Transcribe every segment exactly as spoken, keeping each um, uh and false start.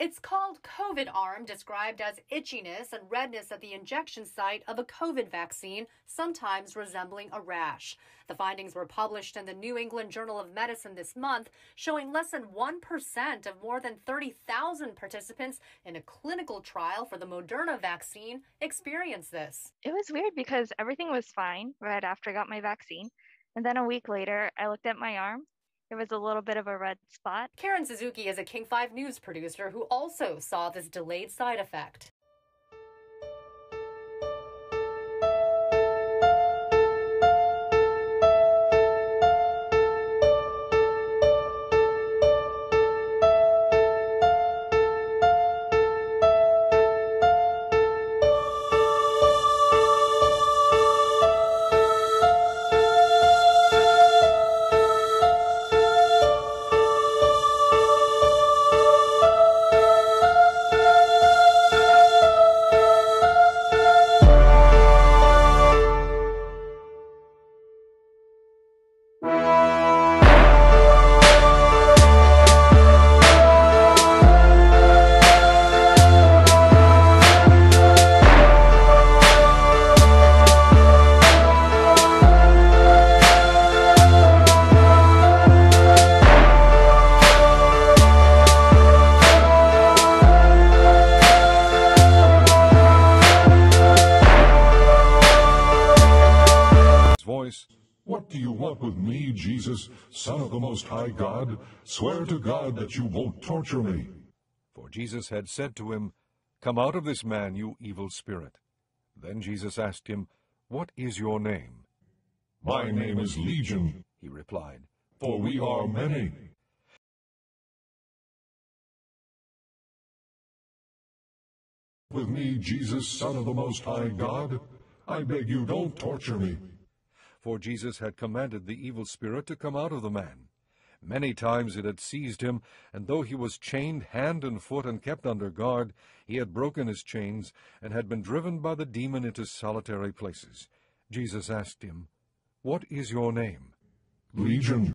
It's called COVID arm, described as itchiness and redness at the injection site of a COVID vaccine, sometimes resembling a rash. The findings were published in the New England Journal of Medicine this month, showing less than one percent of more than thirty thousand participants in a clinical trial for the Moderna vaccine experienced this. It was weird because everything was fine right after I got my vaccine. And then a week later, I looked at my arm. There was a little bit of a red spot. Karen Suzuki is a King five News producer who also saw this delayed side effect. What do you want with me, Jesus, Son of the Most High God? Swear to God that you won't torture me. For Jesus had said to him, Come out of this man, you evil spirit. Then Jesus asked him, What is your name? My name is Legion, he replied, for we are many. With me, Jesus, Son of the Most High God, I beg you, don't torture me. For Jesus had commanded the evil spirit to come out of the man. Many times it had seized him, and though he was chained hand and foot and kept under guard, he had broken his chains, and had been driven by the demon into solitary places. Jesus asked him, What is your name? Legion.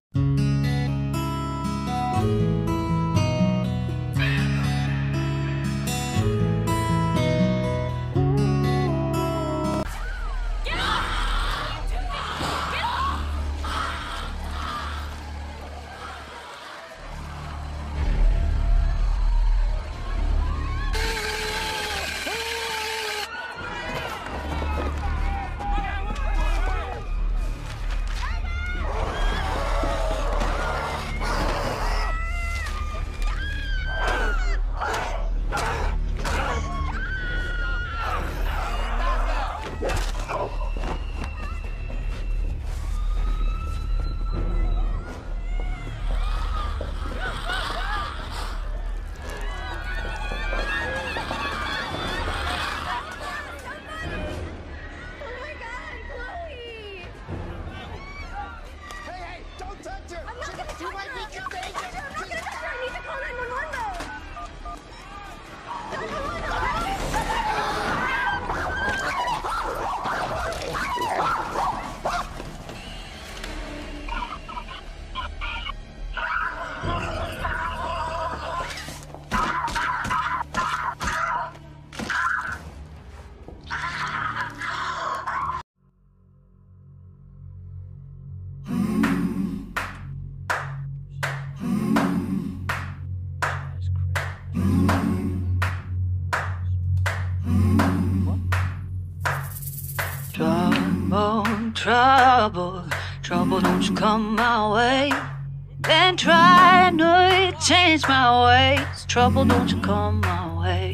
Trouble, trouble, trouble, don't you come my way. Been trying to change my ways. Trouble, don't you come my way.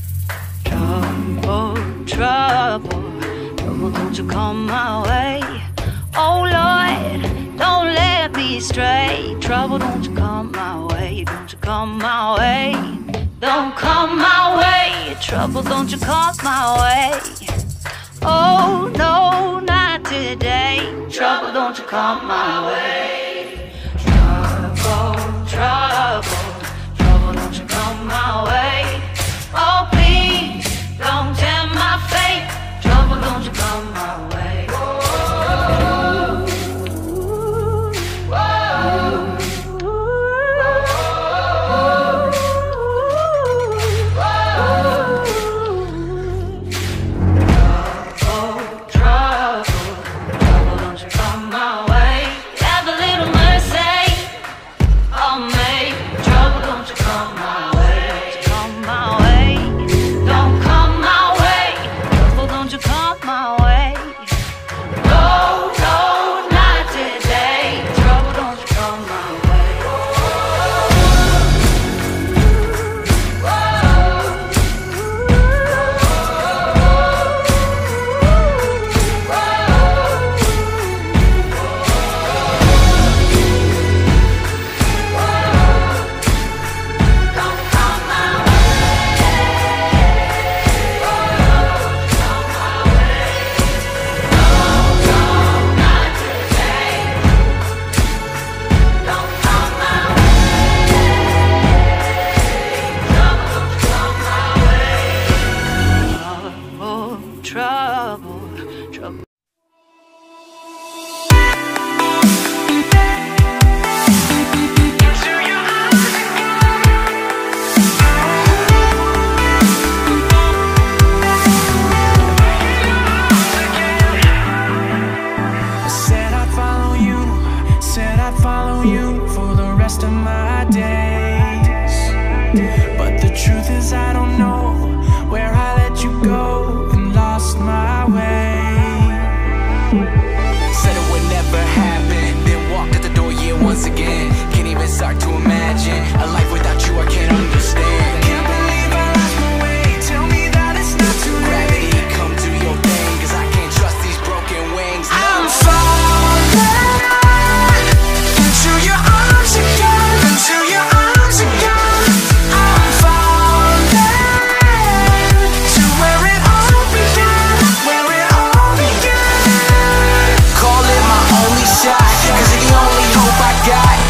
Trouble, trouble, trouble, don't you come my way. Oh Lord, don't let me stray. Trouble, don't you come my way. Don't you come my way. Don't come my way. Trouble, don't you come my way. Oh no, not today. Trouble, don't you come my way.